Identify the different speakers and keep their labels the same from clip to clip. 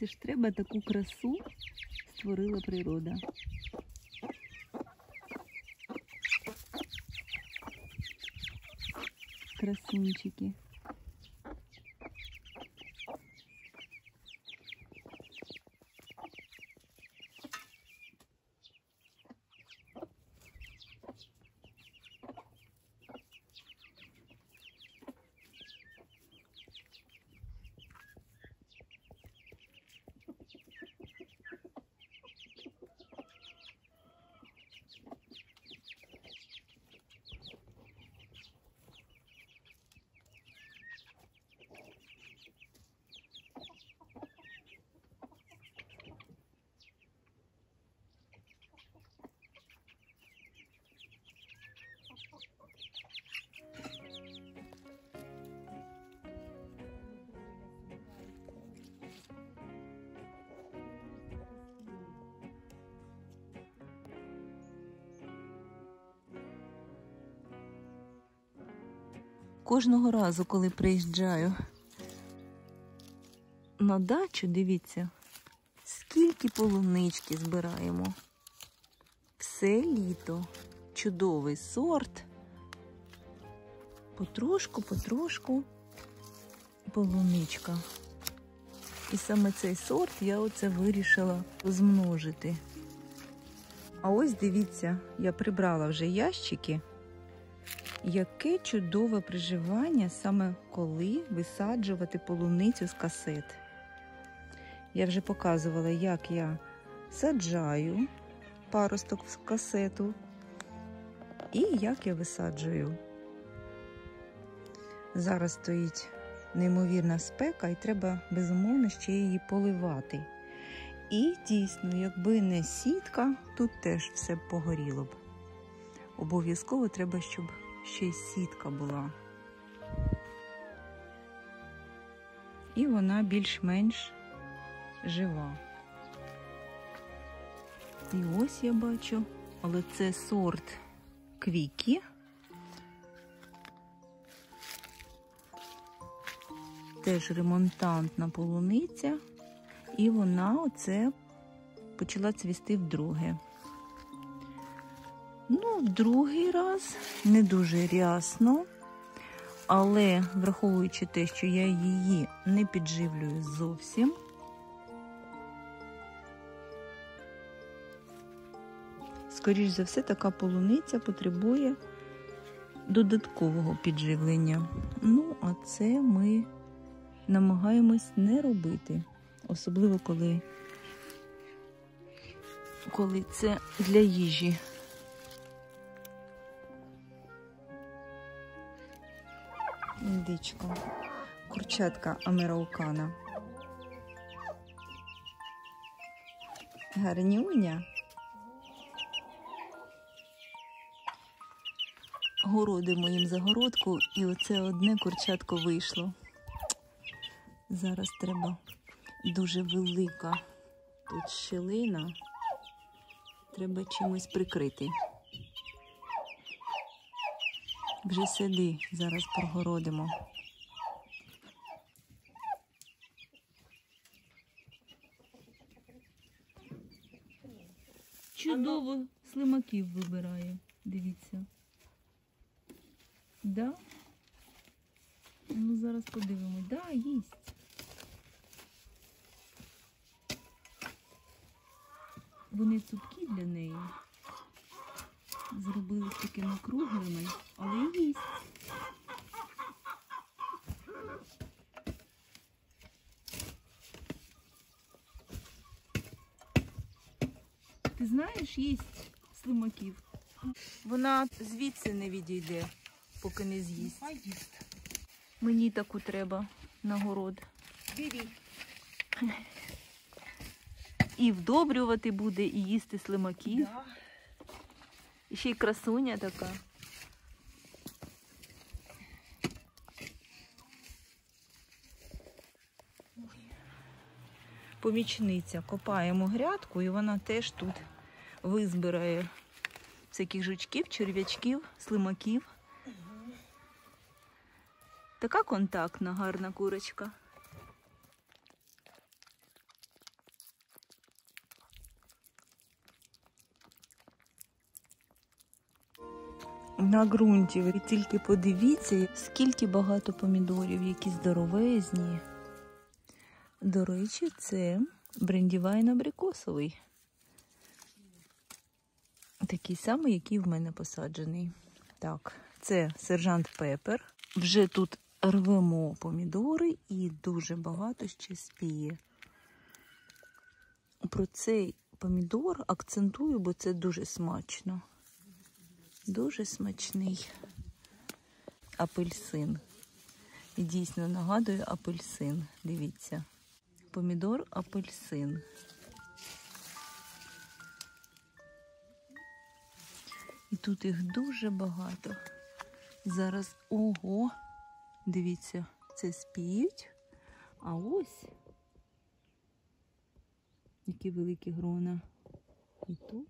Speaker 1: Це ж треба, таку красу створила природа. Красунчики. Кожного разу, коли приїжджаю на дачу, дивіться, скільки полунички збираємо. Все літо. Чудовий сорт. Потрошку полуничка. І саме цей сорт я оце вирішила змножити. А ось дивіться, я прибрала вже ящики. Яке чудове приживання саме коли висаджувати полуницю з касет. Я вже показувала, як я саджаю паросток в касету і як я висаджую. Зараз стоїть неймовірна спека і треба, безумовно, ще її поливати. І дійсно, якби не сітка, тут теж все погоріло б. Обов'язково треба, щоб ще й сітка була. І вона більш-менш жива. І ось я бачу, але це сорт Квікі. Теж ремонтантна полуниця. І вона оце почала цвісти вдруге. Ну, в другий раз не дуже рясно, але враховуючи те, що я її не підживлюю зовсім, скоріш за все, така полуниця потребує додаткового підживлення. Ну, а це ми намагаємось не робити, особливо коли це для їжі. Індичка, курчатка американа. Гарнюня. Городимо їм загородку, і оце одне курчатко вийшло. Зараз треба дуже велика тут щілина. Треба чимось прикрити. Вже сюди зараз прогородимо. Чудово слимаків вибирає, дивіться. Да? Ну, зараз подивимось. Да, їсть. Вони цупкі для неї. Зробили такими круглими, але їсть. Ти знаєш, їсть слимаків. Вона звідси не відійде, поки не з'їсть. Мені таку треба на город. І вдобрювати буде, і їсти слимаків. Да. І ще й красуня така. Помічниця. Копаємо грядку, і вона теж тут визбирає всяких жучків, черв'ячків, слимаків. Така контактна, гарна курочка. на ґрунті. Ви тільки подивіться, скільки багато помідорів, які здоровезні. До речі, це брендівайн абрикосовий. Такий самий, який в мене посаджений. Так, це сержант Пеппер. Вже тут рвемо помідори і дуже багато ще спіє. Про цей помідор акцентую, бо це дуже смачно. Дуже смачний апельсин. І дійсно нагадує апельсин. Дивіться. Помідор апельсин. І тут їх дуже багато. Зараз, ого, дивіться, це спіють. А ось які великі грона. І тут.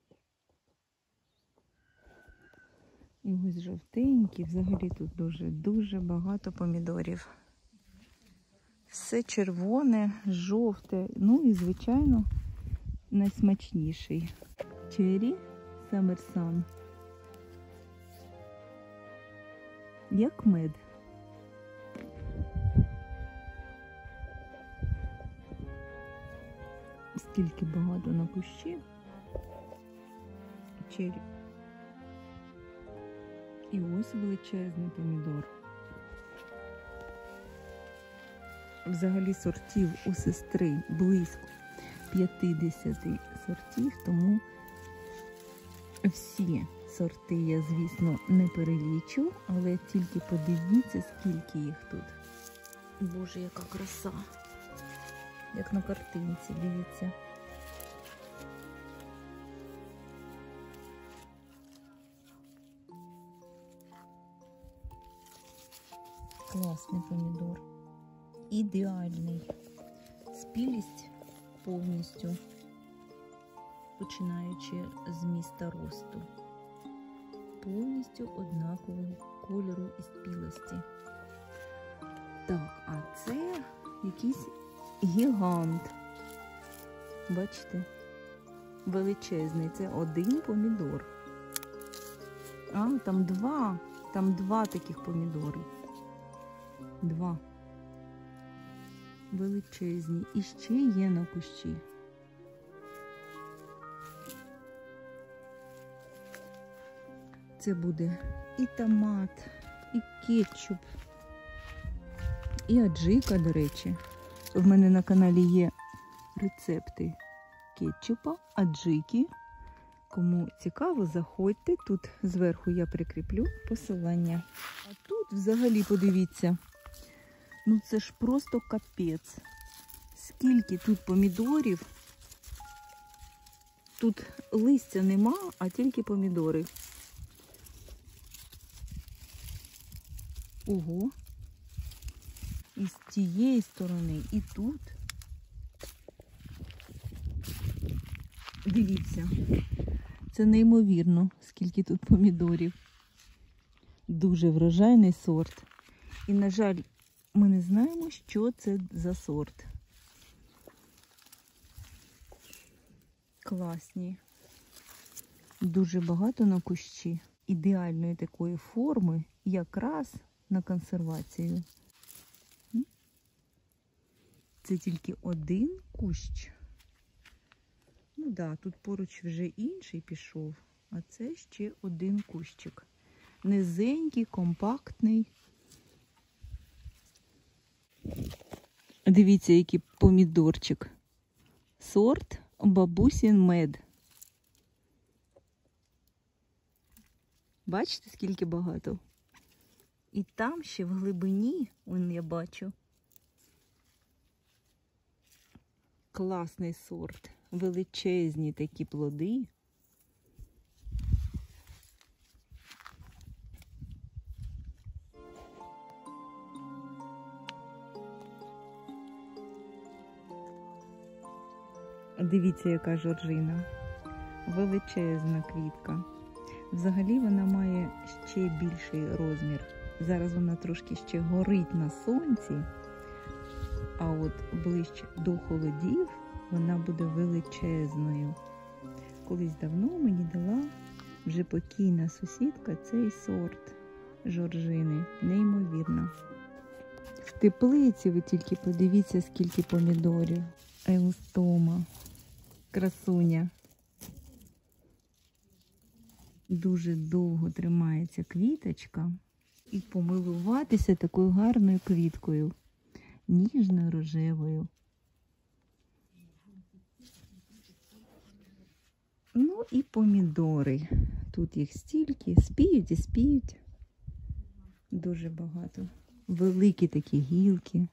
Speaker 1: І ось жовтенькі. Взагалі тут дуже багато помідорів. Все червоне, жовте. Ну і, звичайно, найсмачніший. Черрі Summer Sun. Як мед. Скільки багато на кущі. Черрі. І ось величезний помідор. Взагалі сортів у сестри близько 50 сортів, тому всі сорти я, звісно, не перелічу, але тільки подивіться, скільки їх тут. Боже, яка краса! Як на картинці, дивіться. Класний помідор. Ідеальний. Спілість повністю, починаючи з міста росту. Повністю однакового кольору і спілості. Так, а це якийсь гігант. Бачите? Величезний. Це один помідор. А, там два. Там два таких помідори. Два. Величезні. І ще є на кущі. Це буде і томат, і кетчуп, і аджика, до речі. В мене на каналі є рецепти кетчупа, аджики. Кому цікаво, заходьте. Тут зверху я прикріплю посилання. А тут взагалі подивіться. Ну це ж просто капець. Скільки тут помідорів. Тут листя нема, а тільки помідори. Ого. І з тієї сторони, і тут. Дивіться. Це неймовірно, скільки тут помідорів. Дуже врожайний сорт. І, на жаль, ми не знаємо, що це за сорт. Класні. Дуже багато на кущі. Ідеальної такої форми, якраз на консервацію. Це тільки один кущ. Ну да, тут поруч вже інший пішов, а це ще один кущик. Низенький, компактний. Дивіться, який помідорчик. Сорт бабусін мед. Бачите, скільки багато? І там ще в глибині, вон я бачу. Класний сорт. Величезні такі плоди. Дивіться, яка жоржина. Величезна квітка. Взагалі вона має ще більший розмір. Зараз вона трошки ще горить на сонці, а от ближче до холодів вона буде величезною. Колись давно мені дала вже покійна сусідка цей сорт жоржини. Неймовірно. В теплиці ви тільки подивіться, скільки помідорів. Еустома. Красуня. Дуже довго тримається квіточка. І помилуватися такою гарною квіткою. Ніжною рожевою. Ну і помідори. Тут їх стільки. Спіють і спіють. Дуже багато. Великі такі гілки.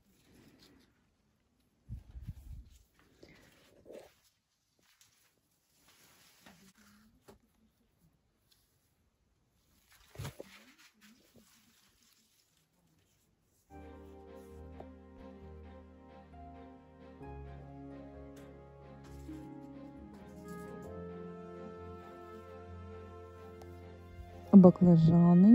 Speaker 1: Баклажани.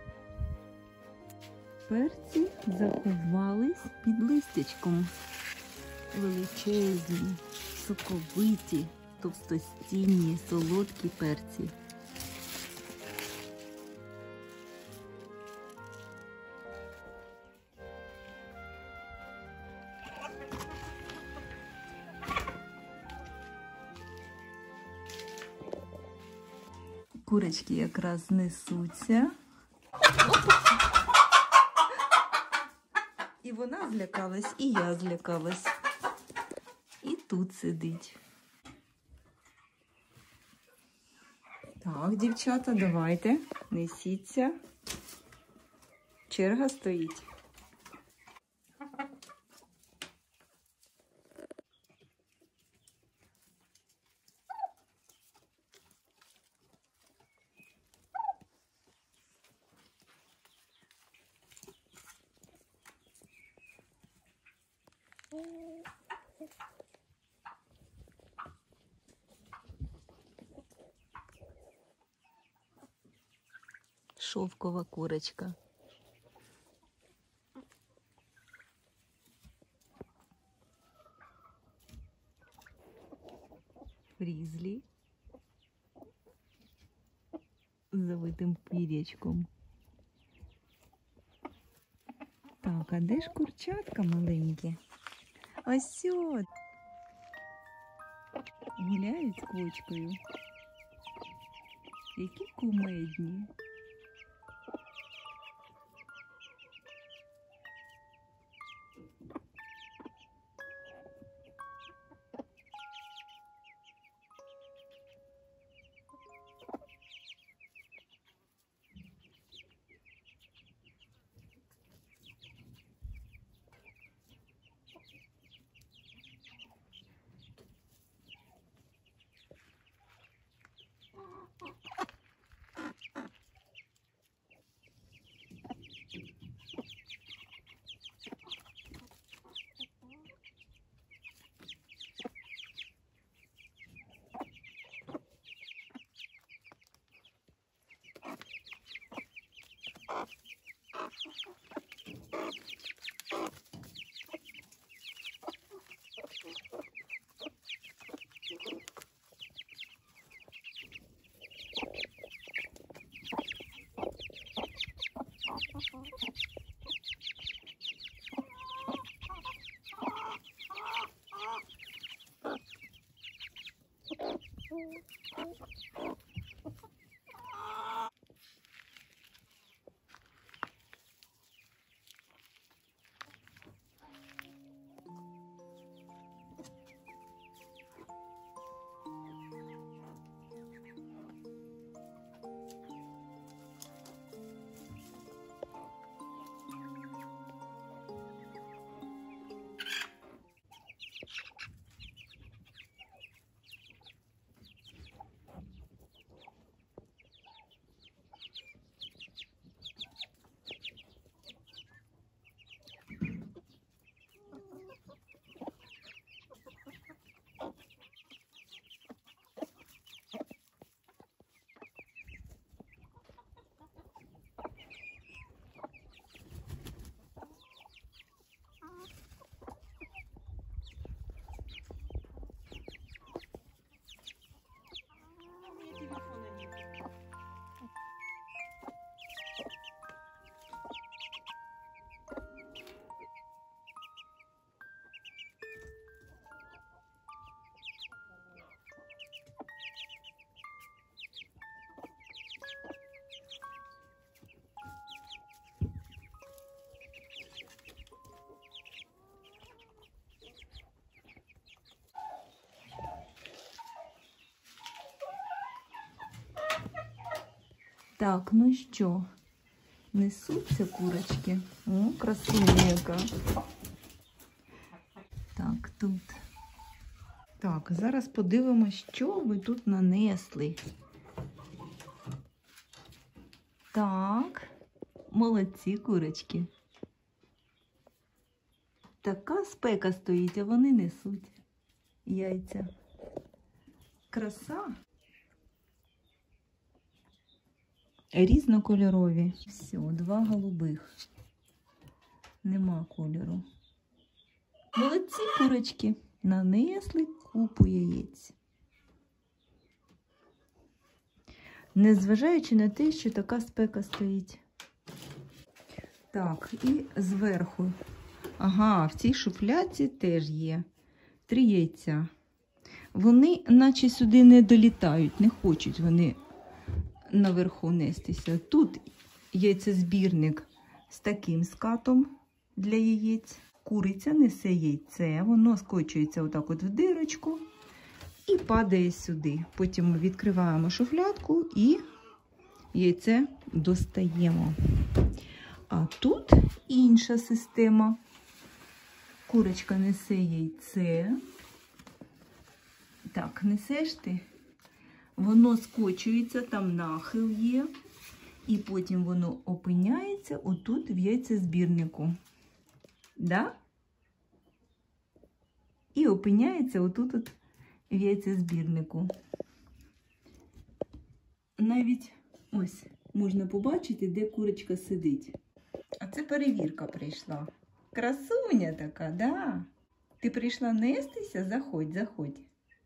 Speaker 1: Перці заховались під листячком. Величезні, соковиті, товстостінні, солодкі перці. Курочки якраз несуться. І вона злякалась, і я злякалась. І тут сидить. Так, дівчата, давайте, несіться. Черга стоїть. Шовкова курочка. Фрізлі з завитим пір'ячком. Так, а де ж курчатка маленькі? Ось от. Гуляють з квочкою. Які кумедні. Так, ну що, несуться курочки. О, красуня яка. Так, тут. Так, зараз подивимось, що ви тут нанесли. Так, молодці курочки. Така спека стоїть, а вони несуть яйця. Краса. Різнокольорові. Все, 2 голубих. Нема кольору. Молодці курочки. Нанесли купу яєць. Незважаючи на те, що така спека стоїть. Так, і зверху. Ага, в цій шуфляці теж є 3 яйця. Вони наче сюди не долітають, не хочуть вони наверху нестися. Тут яйцезбірник з таким скатом для яєць. Куриця несе яйце, воно скочується отак от в дирочку і падає сюди. Потім ми відкриваємо шуфлядку і яйце достаємо. А тут інша система. Курочка несе яйце. Так, несеш ти. Воно скочується, там нахил є. І потім воно опиняється отут в яйцезбірнику. Да? І опиняється отут от в яйцезбірнику. Навіть ось можна побачити, де курочка сидить. А це перевірка прийшла. Красуня така, да. Ти прийшла нестися? Заходь, заходь.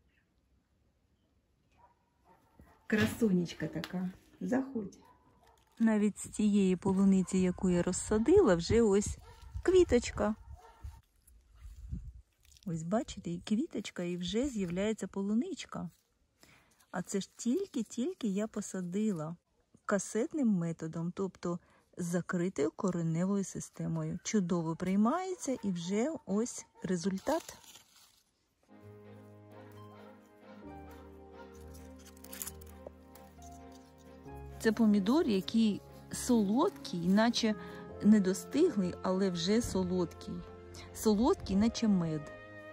Speaker 1: Красунечка така, заходь. Навіть з цієї полуниці, яку я розсадила, вже ось квіточка. Ось бачите, і квіточка, і вже з'являється полуничка. А це ж тільки я посадила касетним методом, тобто з закритою кореневою системою. Чудово приймається і вже ось результат. Це помідор, який солодкий, наче не достиглий, але вже солодкий. Солодкий, наче мед.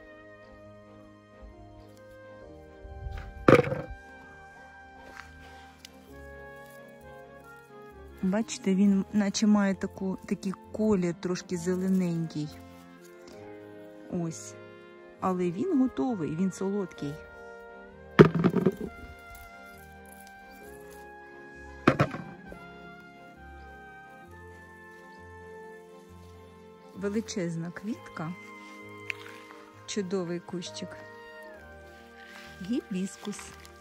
Speaker 1: Бачите, він наче має такий колір трошки зелененький. Ось. Але він готовий, він солодкий. Величезна квітка, чудовий кущик, гібіскус.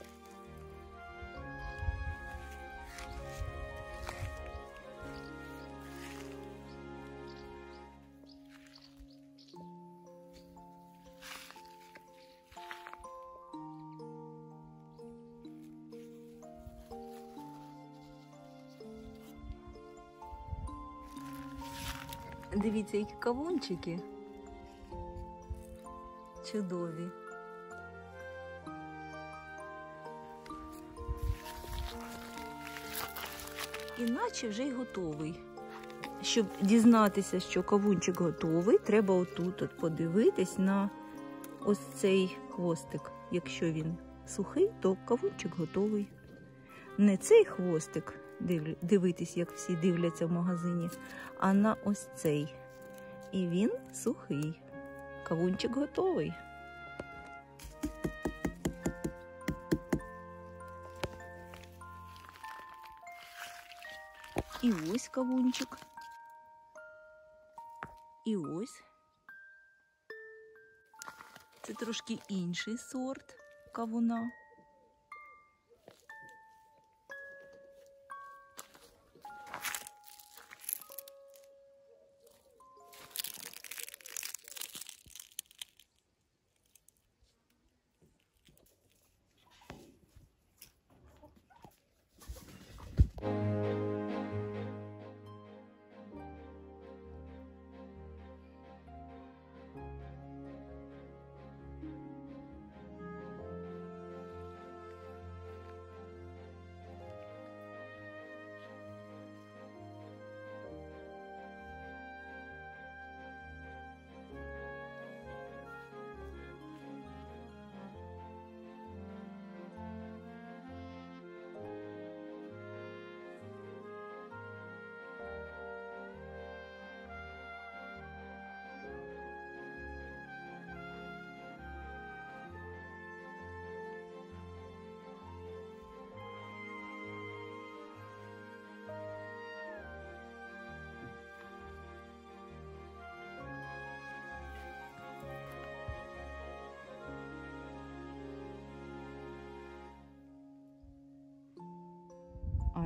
Speaker 1: Дивіться, які кавунчики. Чудові. Іначе вже й готовий. Щоб дізнатися, що кавунчик готовий, треба отут от подивитись на ось цей хвостик. Якщо він сухий, то кавунчик готовий. Не цей хвостик дивитись, як всі дивляться в магазині, а на ось цей. І він сухий. Кавунчик готовий. І ось кавунчик. І ось. Це трошки інший сорт кавуна.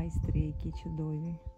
Speaker 1: айстри, які чудові.